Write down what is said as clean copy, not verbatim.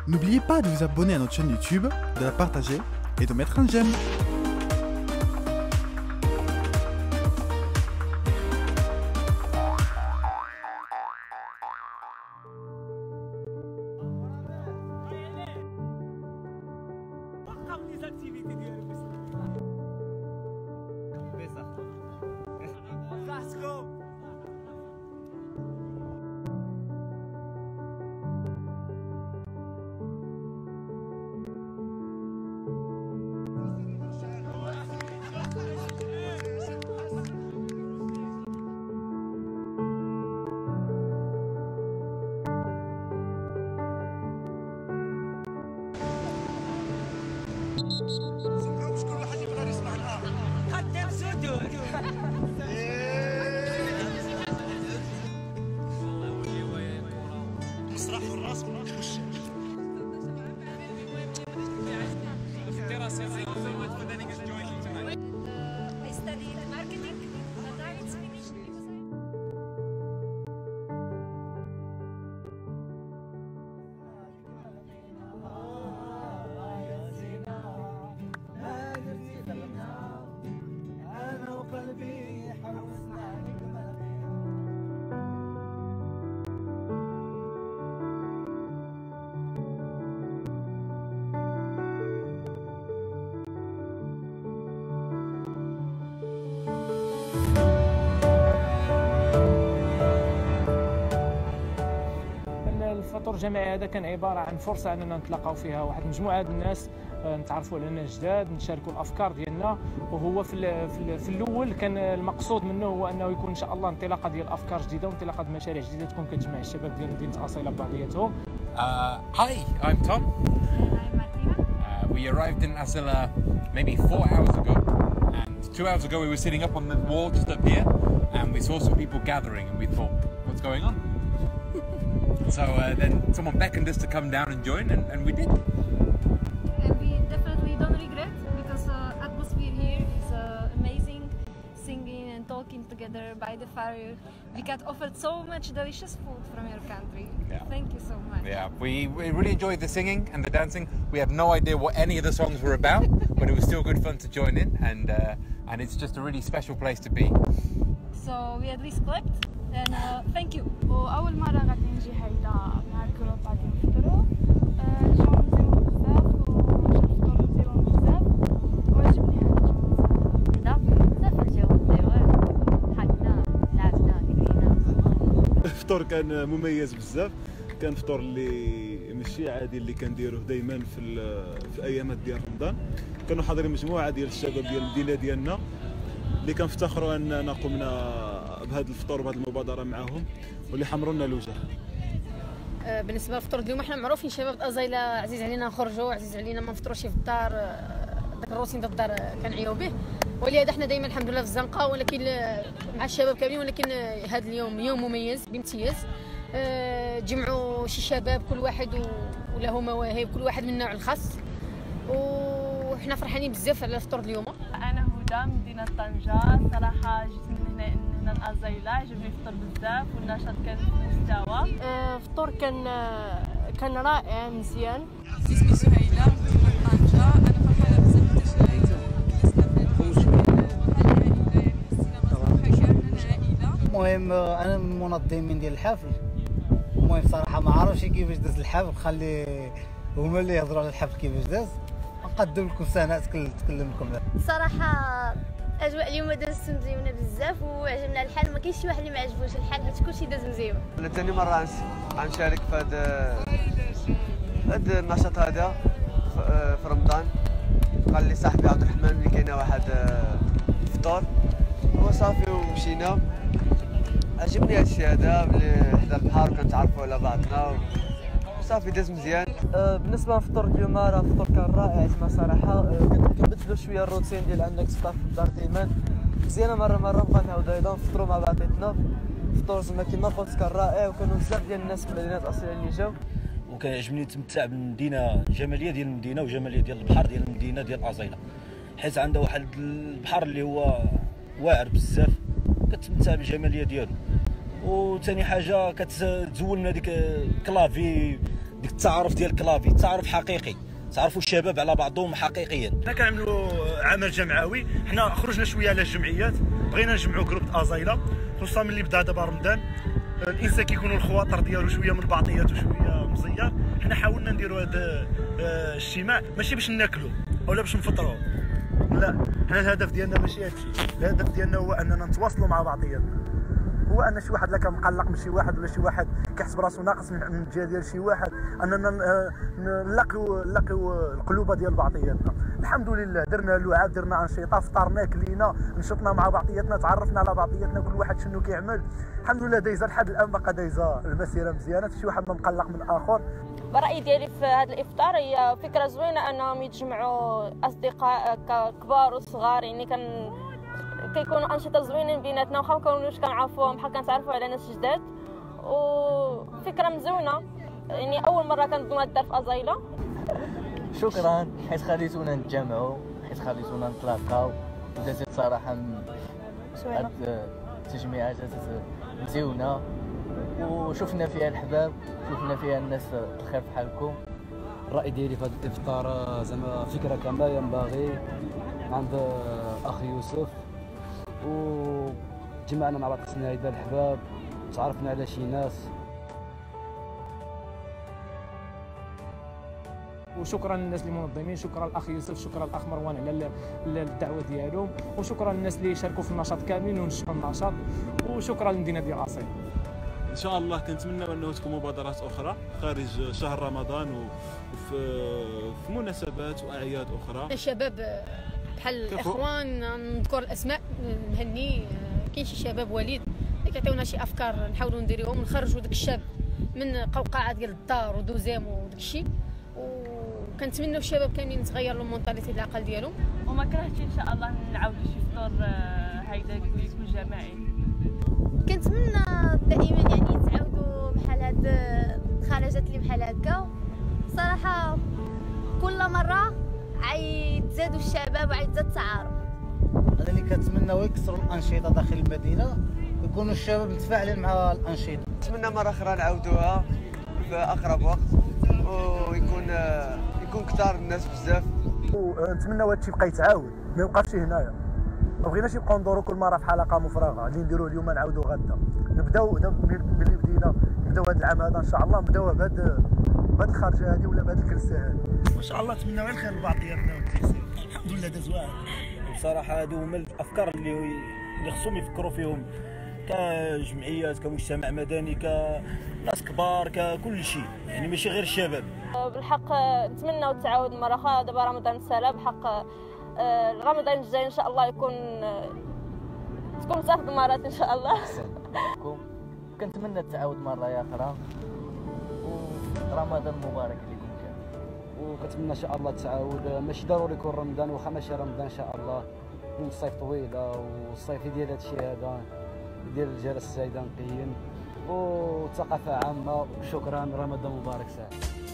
N'oubliez pas de vous abonner à notre chaîne YouTube, de la partager et de mettre un j'aime. مش كل واحد يقدر يسمعنا. قدم سدود. مسرح الراس وش I studied marketing, but now it's finished because أنا وقلبي حوسنا الفطور الجماعي هذا كان عباره عن فرصه اننا نتلاقاو فيها واحد المجموعه ديال الناس، نتعرفوا على ناس جداد، نشاركوا الافكار ديالنا. وهو في الاول كان المقصود منه هو انه يكون ان شاء الله انطلاقه ديال افكار جديده وانطلاقه ديال مشاريع جديده تكون كتجمع الشباب ديال مدينه أصيلة ببعضياتهم. Hi, I'm Tom. I'm Martina. We arrived in Asila maybe 4 hours ago, and 2 hours ago we were sitting up on the wall just up here, and we saw some people gathering, and we thought, what's going on? So then someone beckoned us to come down and join, and we did. And we definitely don't regret because atmosphere here is amazing. Singing and talking together by the fire. We got offered so much delicious food from your country. Yeah. Thank you so much. Yeah, we really enjoyed the singing and the dancing. We had no idea what any of the songs were about, but it was still good fun to join in, and it's just a really special place to be. So we at least clapped and thank you. وأول مرة غادي نجي هيدا مع الجروب غادي نفطروا، جاو نزيرو بزاف وجا الفطور نزيرو بزاف وعجبني هذا الجو بزاف الجو مزيون، ضحكنا لعبنا كلينا. الفطور كان مميز بزاف، كان فطور اللي ماشي عادي اللي كنديروه دائما في الايامات ديال رمضان. كانوا حاضرين مجموعه ديال الشباب ديال المدينه ديالنا اللي كنفتخروا اننا قمنا بهذا الفطور وبهذه المبادره معهم واللي حمروا لنا الوجه. بالنسبه للفطور اليوم احنا معروفين شباب أصيلة، عزيز علينا نخرجوا، عزيز علينا ما نفطروش في الدار، داك الروتين ديال الدار كنعيو به. ولهذا حنا دائما الحمد لله في الزنقه، ولكن مع الشباب كاملين. ولكن هذا اليوم يوم مميز بامتياز، جمعوا شي شباب كل واحد وله مواهب، كل واحد من نوع الخاص، وحنا فرحانين بزاف على الفطور اليوم. أنا هدى من مدينة طنجة. صراحة جيت من هنا لأصيلة، عجبني الفطور بزاف والنشاط كان في المستوى. الفطور كان رائع مزيان. اسمي سهيلة من طنجة. أنا فرحانة بزاف بالتجربة. المهم انا من المنظمين ديال الحفل. المهم صراحه ما عرفتش كيفاش داز الحفل، خلي هما اللي يهضروا على الحفل كيفاش داز، نقدم لكم سناء تكلم لكم. صراحه اجواء اليوم دازت مزيونه بزاف وعجبنا الحال، ما كاينش شي واحد اللي ما عجبوش الحال، حيت كلشي داز مزيون. انا ثاني مره غنشارك في هذا النشاط هذا في رمضان. قال لي صاحبي عبد الرحمن اللي كاينه واحد فطور، هو صافي ومشينا. عجبني هادشي هذا بلي حدا البحر وكنتعرفوا على بعضنا وصافي داز مزيان. بالنسبه للفطور اليوم راه الفطور كان رائع زعما صراحه. كنبدلوا شويه الروتين ديال انك تفطر في الدار ديما مزيانه. مره بغا نعاودو ايضا نفطروا مع بعضياتنا. الفطور زعما كيما قلت كان رائع، وكانوا بزاف ديال الناس من مدينه أصيلة اللي جاو. وكيعجبني نتمتع بالمدينه، الجماليه ديال المدينه وجماليه ديال البحر ديال المدينه ديال أصيلة، حيت عندها واحد البحر اللي هو واعر بزاف، كتمتع بالجماليه ديالو. وثاني حاجه كتزولنا ديك كلافي ديك التعارف ديال الكلافي، تعارف حقيقي، تعرفوا الشباب على بعضهم حقيقيا. حنا كنعملوا عمل جمعوي، حنا خرجنا شويه على الجمعيات، بغينا نجمعوا جروب ازايله، خصوصا ملي بدا دابا رمضان الانسان كيكونوا الخواطر ديالو شويه من بعضيات وشويه مزيار. حنا حاولنا نديروا هذا الاجتماع ماشي باش ناكلوا ولا باش نفطروا، لا، حنا الهدف ديالنا ماشي هادشي، الهدف ديالنا هو اننا نتواصلوا مع بعضياتنا، هو ان شي واحد لا كان مقلق من شي واحد ولا شي واحد كيحسب راسو ناقص من الجهه ديال شي واحد، اننا نلقيو القلوبه ديال بعضياتنا. الحمد لله درنا لعاب، درنا انشطه، فطرنا، كلينا، نشطنا مع بعضياتنا، تعرفنا على بعضياتنا، كل واحد شنو كيعمل. الحمد لله دايزه لحد الان، باقا دايزه المسيره مزيانه، شي واحد ما مقلق من الاخر. برأيي ديالي في هذا الافطار هي فكره زوينه انهم يتجمعوا اصدقاء كبار وصغار، يعني كيكونوا انشطه زوينين بيناتنا، واخا مكونوش كنعرفوهم بحال كنتعرفوا على ناس جداد، وفكره مزوينه، يعني اول مره كنظن الدار في ازايله. شكرا حيت خليتونا نتجمعوا، حيت خليتونا نتلاقاو، بدات صراحه هاد التجميعات مزيونه، وشفنا فيها الحباب، شفنا فيها الناس الخير بحالكم. الراي ديالي في هذا الافطار زعما فكره كما ينبغي عند اخ يوسف، وجمعنا مع بعض هيدا الحباب، تعرفنا على شي ناس. وشكرا للناس المنظمين، شكرا الاخ يوسف، شكرا الاخ مروان على الدعوه ديالهم، وشكرا للناس اللي شاركوا في النشاط كاملين ونشروا النشاط، وشكرا للمدينه ديال أزايلة. ان شاء الله كنتمنى انه تكون مبادرات اخرى خارج شهر رمضان وفي مناسبات واعياد اخرى. الشباب بحال الاخوان، نذكر الاسماء، نهني، كاين شي شباب وليد اللي كيعطيونا شي افكار نحاولوا نديروهم، نخرجوا داك الشاب من قوقعه ديال الدار ودوزيام وداك الشيء، وكنتمنوا الشباب كاملين يتغير لهم المونطاليتي العقل ديالهم. وما كرهتش ان شاء الله نعاودوا شي فطور هيدا يكون جماعي. كنتمنى دائما يعني يتعاودوا بحال هاد الخرجات اللي بحال هكا، صراحه كل مره عيتزادوا الشباب وعيتزاد التعارف. هذا اللي كنتمناو يكثروا الانشطه داخل المدينه، يكونوا الشباب متفاعلين مع الانشطه. نتمنى مره اخرى نعاودوها في اقرب وقت، ويكون كثار الناس بزاف، ونتمنى هادشي يبقى يتعاود، ما يبقاش هنايا، ما بغيناش يبقاو ندورو كل مره في حلقه مفرغه، اللي نديروه اليوم نعاودو غدا. نبداو ملي بدينا نبداو هذا العام هذا ان شاء الله، نبداو بهاد الخرجه هذه ولا بهاد الكرسه هذه. ما شاء الله نتمناو الخير لبعضياتنا والتيسير، الحمد لله داز واعر. بصراحه هادو هما الافكار اللي خصهم يفكروا فيهم كجمعيات، كمجتمع مدني، كناس كبار، ككل شيء، يعني ماشي غير الشباب. بالحق نتمنوا التعاود مره اخرى، دابا رمضان سالا، بحق رمضان الجاي ان شاء الله تكون صافي مرات ان شاء الله. كنتمنى التعاود مره اخرى، ورمضان مبارك لكم كامل. وكنتمنى ان شاء الله التعاود، ماشي ضروري يكون رمضان، واخا ماشي رمضان ان شاء الله من الصيف طويله، والصيف ديال هذا الشيء هذا ديال الجلسه الزايده نقيين، وثقافه عامه. وشكرا، رمضان مبارك سعيد.